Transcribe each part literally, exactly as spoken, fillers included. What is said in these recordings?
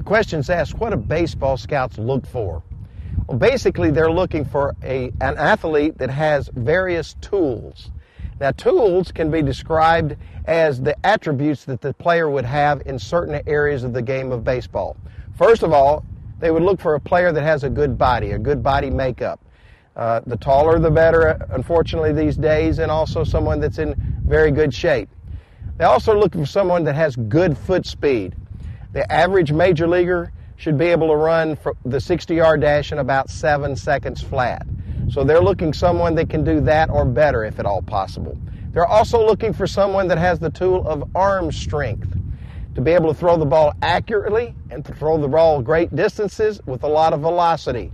question's asked, what do baseball scouts look for? Well, basically, they're looking for a, an athlete that has various tools. Now, tools can be described as the attributes that the player would have in certain areas of the game of baseball. First of all, they would look for a player that has a good body, a good body makeup. Uh, the taller, the better, unfortunately, these days, and also someone that's in very good shape. They also look for someone that has good foot speed. The average major leaguer should be able to run for the sixty-yard dash in about seven seconds flat. So they're looking for someone that can do that or better, if at all possible. They're also looking for someone that has the tool of arm strength, to be able to throw the ball accurately and to throw the ball great distances with a lot of velocity.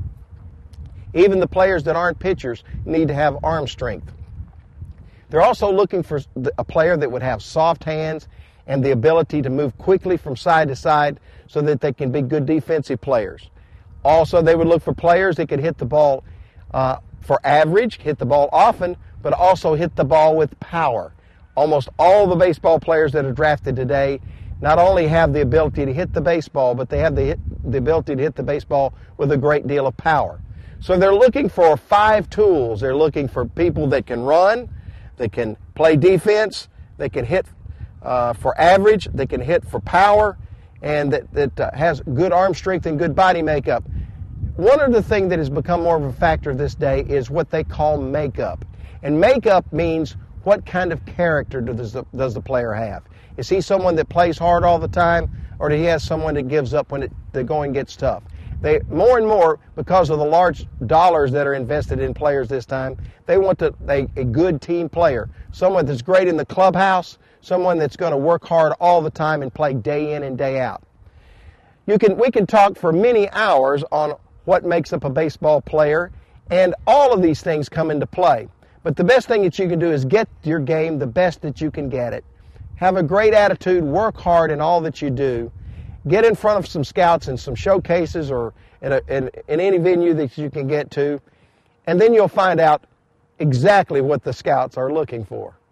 Even the players that aren't pitchers need to have arm strength. They're also looking for a player that would have soft hands and the ability to move quickly from side to side so that they can be good defensive players. Also, they would look for players that could hit the ball uh, for average, hit the ball often, but also hit the ball with power. Almost all the baseball players that are drafted today not only have the ability to hit the baseball, but they have the, hit, the ability to hit the baseball with a great deal of power. So they're looking for five tools. They're looking for people that can run, that can play defense, that can hit uh, for average, that can hit for power, and that, that uh, has good arm strength and good body makeup. One of the things that has become more of a factor this day is what they call makeup. And makeup means what kind of character does the, does the player have? Is he someone that plays hard all the time, or do he have someone that gives up when it, the going gets tough? They, more and more, because of the large dollars that are invested in players this time, they want to, a, a good team player, someone that's great in the clubhouse, someone that's going to work hard all the time and play day in and day out. You can, we can talk for many hours on what makes up a baseball player, and all of these things come into play. But the best thing that you can do is get your game the best that you can get it. Have a great attitude, work hard in all that you do. Get in front of some scouts in some showcases or in, a, in, in any venue that you can get to, and then you'll find out exactly what the scouts are looking for.